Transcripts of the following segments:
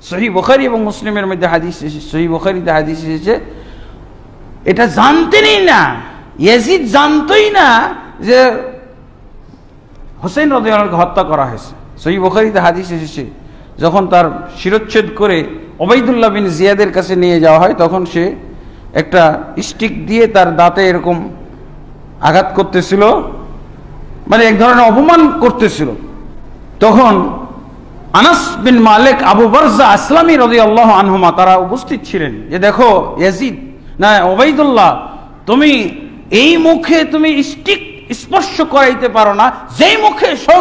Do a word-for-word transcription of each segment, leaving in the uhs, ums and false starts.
সহিহ বুখারী এবং মুসলিমের মধ্যে হাদিস এসেছে, সহিহ বুখারীতে হাদিস এসেছে, এটা জানতেনই না, ইয়াজিদ জানতই না যে হুসাইন রাদিয়াল্লাহু আনহুকে হত্যা করা হয়েছে। সহিহ বুখারীতে হাদিস এসেছে, যখন তার শিরচ্ছেদ করে ওবাইদুল্লাহ বিন জিয়াদের কাছে নিয়ে যাওয়া হয়, তখন সে একটা স্টিক দিয়ে তার দাঁতে এরকম আঘাত করতেছিল, মানে এক ধরনের অপমান করতেছিল। তখন Anas bin Malik, Abu Barza Aslami রাদিয়াল্লাহু আনহুমা তারা উপস্থিত ছিলেন, যে দেখো ইয়াজিদ না ওবাইদুল্লাহ, তুমি এই মুখে তুমি স্টিক স্পর্শ করাইতে পারো না, যেই মুখে সং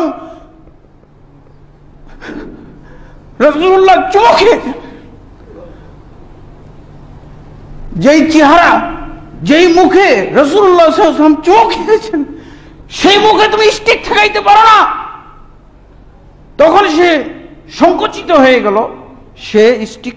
রাসূলুল্লাহ চোখে, যেই চেহারা, যেই মুখে রাসূলুল্লাহ সাল্লাল্লাহু আলাইহি ওয়াসাল্লাম চোখ খেয়েছেন, সেই মুখে তুমি স্টিক ঠেকাইতে পারো না। তখন সে সংকুচিত হয়ে গেল, সে স্টিক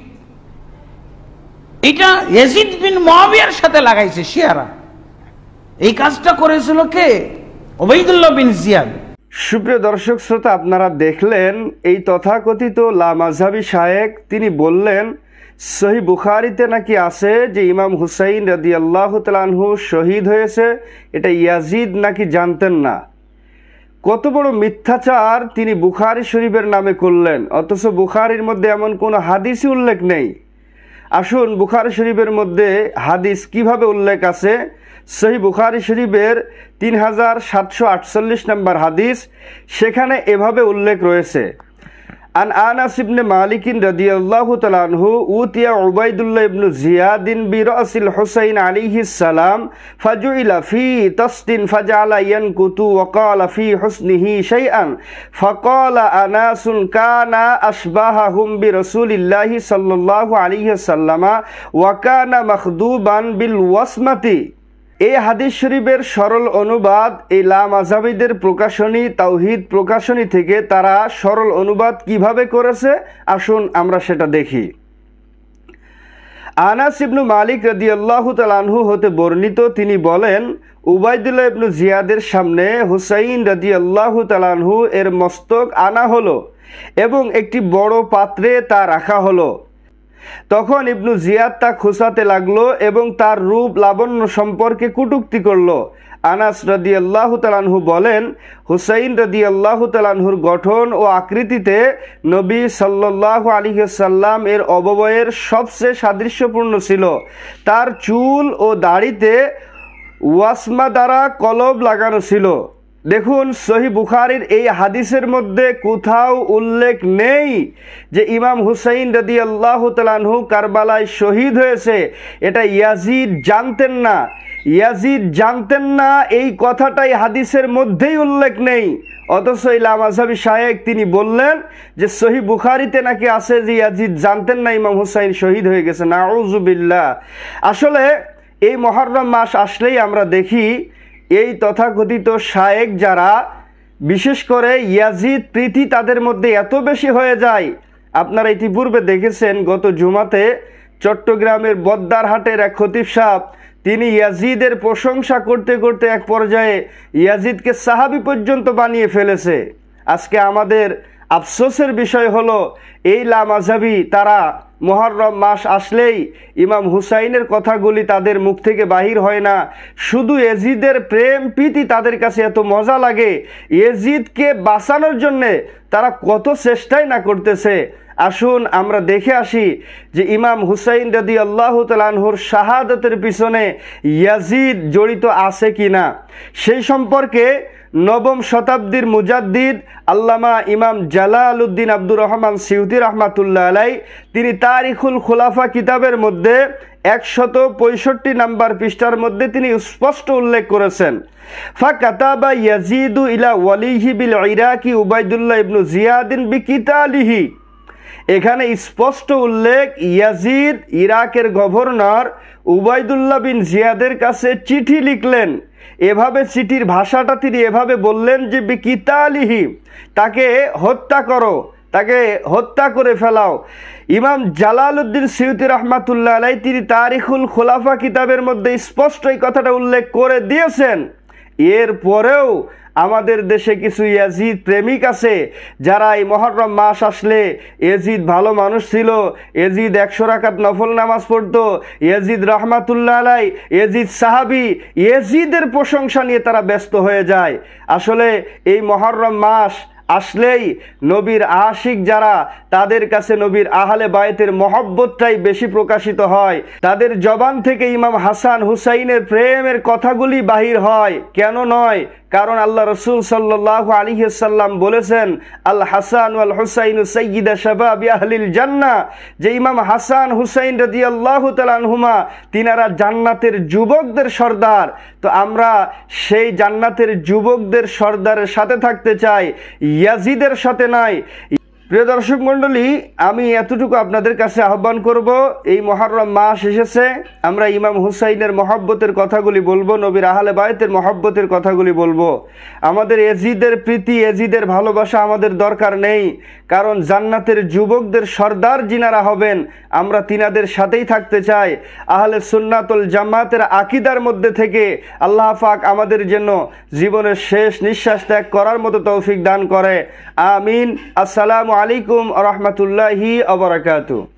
এটা ইয়াজিদ বিন মুআবিয়ার সাথে লাগাইছে শিয়ারা। এই কাজটা করেছিল কে? ওবাইদুল্লাহ বিন জিয়াদ। সুপ্রিয় দর্শক শ্রোতা, আপনারা দেখলেন এই তথাকথিত লামাযহাবী শায়েখ তিনি বললেন সহিহ বুখারীতে নাকি আছে যে ইমাম হুসাইন রাদিয়াল্লাহু তাআলা আনহু শহীদ হয়েছে, এটা ইয়াজিদ নাকি জানতেন না। কত বড় মিথ্যাচার তিনি বুখারী শরীফের নামে করলেন, অথচ বুখারীর মধ্যে এমন কোনো হাদিসই উল্লেখ নেই। আসুন বুখারী শরীফের মধ্যে হাদিস কিভাবে উল্লেখ আছে। সহিহ বুখারী শরীফের তিন হাজার সাতশো আটচল্লিশ নম্বর হাদিস, সেখানে এভাবে উল্লেখ রয়েছে, আন আনাস ইবনে মালিক রাদিয়াল্লাহু তাআলা আনহু উতিয়া উবাইদুল্লাহ ইবনে জিয়াদিন বিরাসিল হুসাইন আলাইহিস সালাম ফাজুইলা ফি তাসদিন ফাজআলা ইয়ানকুতু ওয়া ক্বালা ফি হুসনিহি শাইআন ফাকালা আনাসুন কানা আশবাহাহুম বিরাসূলিল্লাহি সাল্লাল্লাহু আলাইহি ওয়াসাল্লামা ওয়া কানা মাখদুবান বিল ওয়াসমাতি। এই হাদিস শরীফের সরল অনুবাদ এই লামাযহাবীদের প্রকাশনী তাওহীদ প্রকাশনী থেকে তারা সরল অনুবাদ কিভাবে করেছে, আসুন আমরা সেটা দেখি। আনাস ইবনে মালিক রাদিয়াল্লাহু তাআলা আনহু হতে বর্ণিত, তিনি বলেন উবাইদুল্লাহ ইবনে জিয়াদের সামনে হুসাইন রাদিয়াল্লাহু তাআলা আনহু এর মস্তক আনা হলো এবং একটি বড় পাত্রে তা রাখা হলো। তখন ইবনু জিয়াদ তা খোঁচাতে লাগলো এবং তার রূপ লাবণ্য সম্পর্কে কটূক্তি করলো। আনাস রাদিয়াল্লাহু তাআলা আনহু বলেন হুসাইন রাদিয়াল্লাহু তাআলা আনহুর গঠন ও আকৃতিতে নবী সাল্লাল্লাহু আলাইহি ওয়াসাল্লাম এর অবয়বের সবচেয়ে সাদৃশ্যপূর্ণ ছিল। তার চুল ও দাড়িতে ওয়াসমা দ্বারা কলব লাগানো ছিল। দেখুন সহিহ বুখারীর এই হাদিসের মধ্যে কোথাও উল্লেখ নেই যে ইমাম হুসাইন রাদিয়াল্লাহু তাআলা আনহু কারবালায় শহীদ হয়েছে। এটা ইয়াজিদ জানতেন না, ইয়াজিদ জানতেন না এই কথাটাই হাদিসের মধ্যেই উল্লেখ নেই। অথচ এই লামাযহাবী শায়েখ তিনি বললেন যে সহিহ বুখারীতে নাকি আছে যে ইয়াজিদ জানতেন না ইমাম হুসাইন শহীদ হয়ে গেছে। নাউযু বিল্লাহ। আসলে এই মুহররম মাস আসলেই আমরা দেখি এই তথাকথিত শায়েখ যারা, বিশেষ করে ইয়াজিদ প্রীতি তাদের মধ্যে এত বেশি হয়ে যায়। আপনারা ইতিপূর্বে দেখেছেন গত জুমাতে চট্টগ্রামের বদ্দারহাটের এক খতিব সাহেব তিনি ইয়াজিদের প্রশংসা করতে করতে এক পর্যায়ে ইয়াজিদকে সাহাবী পর্যন্ত বানিয়ে ফেলেছে। আজকে আমাদের আফসোসের বিষয় হলো এই লামাযহাবী তারা মুহররম মাস আসলেই ইমাম হুসাইনের কথাগুলি তাদের মুখ থেকে বাহির হয় না। শুধু ইয়াজিদের প্রেম প্রীতি তাদের কাছে এত মজা লাগে, ইয়াজিদকে বাঁচানোর জন্যে তারা কত চেষ্টাই না করতেছে। আসুন আমরা দেখে আসি যে ইমাম হুসাইন রাদিয়াল্লাহু তাআলা আনহুর শাহাদাতের পিছনে ইয়াজিদ জড়িত আছে কিনা। সেই সম্পর্কে নবম শতাব্দীর মুজাদ্দিদ আল্লামা ইমাম জালালউদ্দিন আব্দুর রহমান সিউতি রাহমাতুল্লাহ আলাই তিনি তারিখুল খুলাফা কিতাবের মধ্যে একশত পঁয়ষট্টি নাম্বার পৃষ্ঠার মধ্যে তিনি স্পষ্ট উল্লেখ করেছেন, ফাকাতাবা ইয়াজিদু ইলা ওয়ালিহি বিল ইরাকি উবাইদুল্লাহ ইবনু জিয়াদিন বিকিতালিহি। এখানে স্পষ্ট উল্লেখ ইয়াজিদ ইরাকের গভর্নর উবাইদুল্লাহ বিন জিয়াদের কাছে চিঠি লিখলেন। এভাবে চিঠির ভাষাটা তিনি এভাবে বললেন যে বিকিতালিহি, তাকে হত্যা করো, তাকে হত্যা করে ফেলাও। ইমাম জালালউদ্দিন সিউতি রাহমাতুল্লাহ আলাই তিনি তারিখুল খুলাফা কিতাবের মধ্যে স্পষ্ট এই কথাটা উল্লেখ করে দিয়েছেন। এর পরেও আমাদের দেশে কিছু ইয়াজিদ প্রেমিক আছে যারা এই মহররম মাস আসলে ইয়াজিদ ভালো মানুষ ছিল, ইয়াজিদ একশো রাকাত নফল নামাজ পড়তো, ইয়াজিদ রহমাতুল্লাহ আলাই, ইয়াজিদ সাহাবী, ইয়াজিদের প্রশংসা নিয়ে তারা ব্যস্ত হয়ে যায়। আসলে এই মহররম মাস আসলেই নবীর আশিক যারা, তাদের কাছে নবীর আহলে বায়তের মহব্বতটাই বেশি প্রকাশিত হয়। তাদের জবান থেকে ইমাম হাসান হুসাইনের প্রেমের কথাগুলি বাহির হয়। কেন নয়? কারণ আল্লাহ রসুল সাল্লাল্লাহু আলাইহি ওয়াসাল্লাম বলেছেন, আল হাসান ওয়াল হুসাইন সাইয়্যিদা শাবাবি আহলিল জান্নাহ, যে ইমাম হাসান হুসাইন রাদিয়াল্লাহু তাআলা আনহুমা তিনারা জান্নাতের যুবকদের সর্দার। তো আমরা সেই জান্নাতের যুবকদের সর্দারের সাথে থাকতে চাই, ইয়াজিদের সাথে নাই। প্রিয় দর্শক মণ্ডলী, আমি এতটুকু আপনাদের কাছে আহ্বান করব, এই মুহররম মাস এসেছে, আমরা ইমাম হুসাইনের মহব্বতের কথাগুলি বলবো, নবীর আহলে বায়তের মহব্বতের কথাগুলি বলবো। আমাদের এজিদের প্রীতি, এজিদের ভালোবাসা আমাদের দরকার নেই, কারণ জান্নাতের যুবকদের সর্দার যিনারা হবেন আমরা তিনাদের সাথেই থাকতে চাই। আহলে সুন্নাতুল জামাতের আকীদার মধ্যে থেকে আল্লাহ পাক আমাদের জন্য জীবনের শেষ নিঃশ্বাস ত্যাগ করার মতো তৌফিক দান করে। আমিন। আসসালামু আলাইকুম ওয়া রাহমাতুল্লাহি ওয়া বারাকাতুহু।